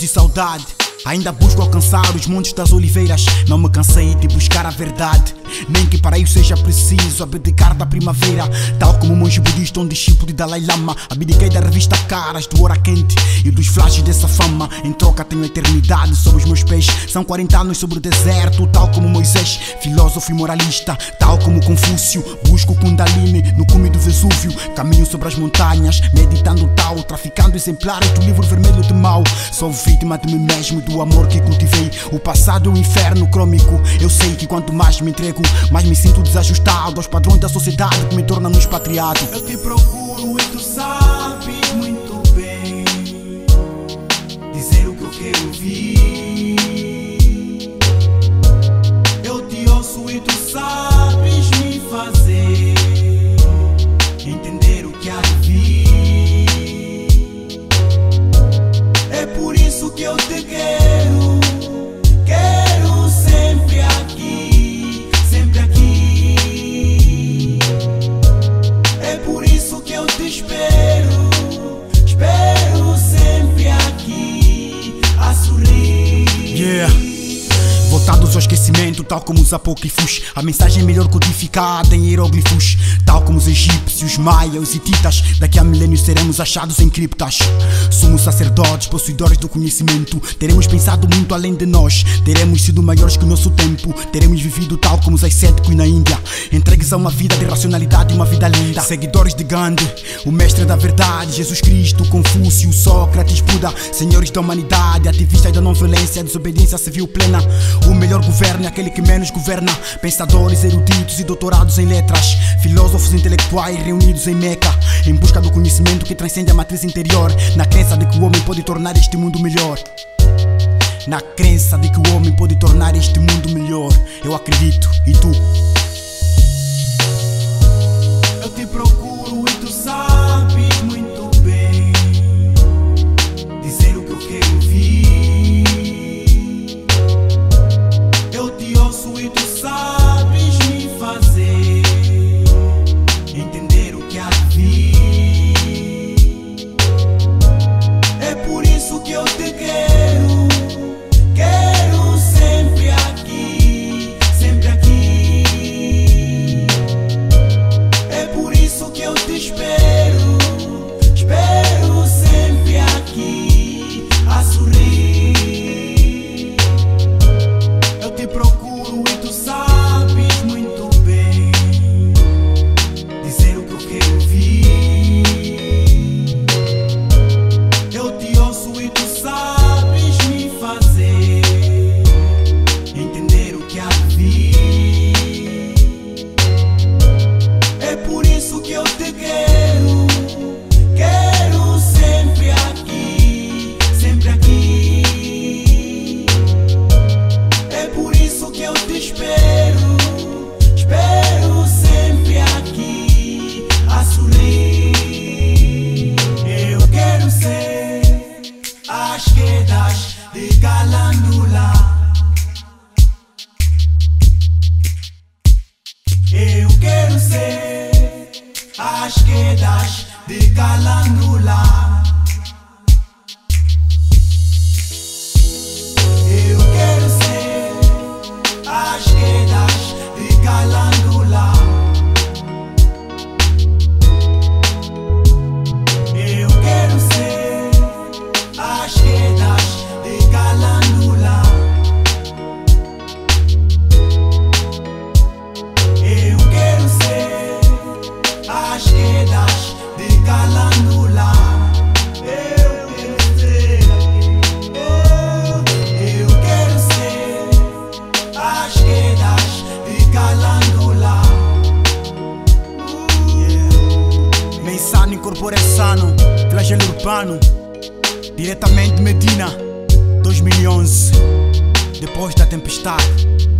de saudade. Ainda busco alcançar os montes das oliveiras. Não me cansei de buscar a verdade, nem que para isso seja preciso abdicar da primavera. Tal como um monge budista, um discípulo de Dalai Lama, abdiquei da revista Caras, do Hora Quente e dos flashes dessa fama. Em troca tenho a eternidade sob os meus pés. São 40 anos sobre o deserto, tal como Moisés, filósofo e moralista. Tal como Confúcio, busco Kundalini no cume do Vesúvio. Caminho sobre as montanhas, meditando tal, traficando exemplares do livro vermelho de Mao. Sou vítima de mim mesmo e do amor que cultivei. O passado é um inferno crômico. Eu sei que quanto mais me entrego, mais me sinto desajustado aos padrões da sociedade que me tornam um expatriado. Eu te procuro e tu sabes muito bem dizer o que eu quero ouvir. Eu te ouço e tu sabes me fazer entender o que há de vir. É por isso que eu te quero, quero sempre aqui, sempre aqui. É por isso que eu te espero, espero sempre aqui a sorrir. Yeah. Voltados ao esquecimento, tal como os apócrifos. A mensagem é melhor codificada em hieróglifos. Tal como os egípcios, maias, os hititas. Daqui a milênios seremos achados em criptas. Somos sacerdotes, possuidores do conhecimento. Teremos pensado muito além de nós. Teremos sido maiores que o nosso tempo. Teremos vivido tal como os ascéticos na Índia, entregues a uma vida de racionalidade e uma vida linda. Seguidores de Gandhi, o mestre da verdade, Jesus Cristo, Confúcio, Sócrates, Buda. Senhores da humanidade, ativistas da não violência, desobediência civil plena. O melhor governo é aquele que menos governa. Pensadores, eruditos e doutorados em letras, filósofos intelectuais reunidos em Meca, em busca do conhecimento que transcende a matriz interior. Na crença de que o homem pode tornar este mundo melhor. Na crença de que o homem pode tornar este mundo melhor. Eu acredito, e tu? Eu te procuro e tu sabes muito bem dizer o que eu quero ouvir. Eu te ouço e tu sabes me fazer entender o que há de vir. É por isso que eu te quero, quero sempre aqui, sempre aqui. É por isso que eu te espero, espero sempre aqui a sorrir. Eu te procuro e tu sabes muito bem dizer o que eu quero ouvir. Eu te ouço e tu sabes me fazer entender o que há de vir. É por isso que eu te quero, quero sempre aqui, sempre aqui. É por isso que eu te espero, espero sempre aqui a sorrir. Eu quero ser as quedas de Calândula. Eu quero ser as quedas de Calândula. Eu quero ser as quedas de Calândula. Eu quero ser as quedas de Calândula. Eu quero ser as quedas de Calândula. Eu quero ser, eu quero ser as quedas de Calândula. Mensano incorpora sano, flagelo urbano, diretamente de Medina, 2011, depois da tempestade.